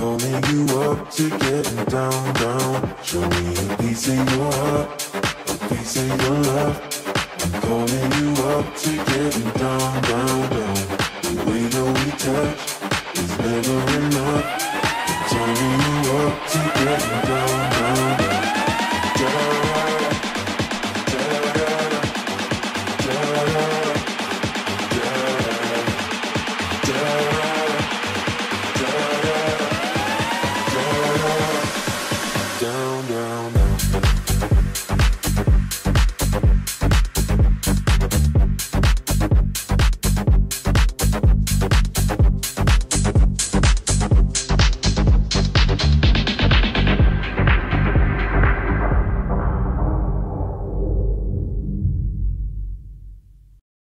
calling you up to getting down, down. Show me a piece of your heart, a piece of your love. I'm calling you up to getting down, down, down. The way that we touch is never enough. I'm calling you up to getting down.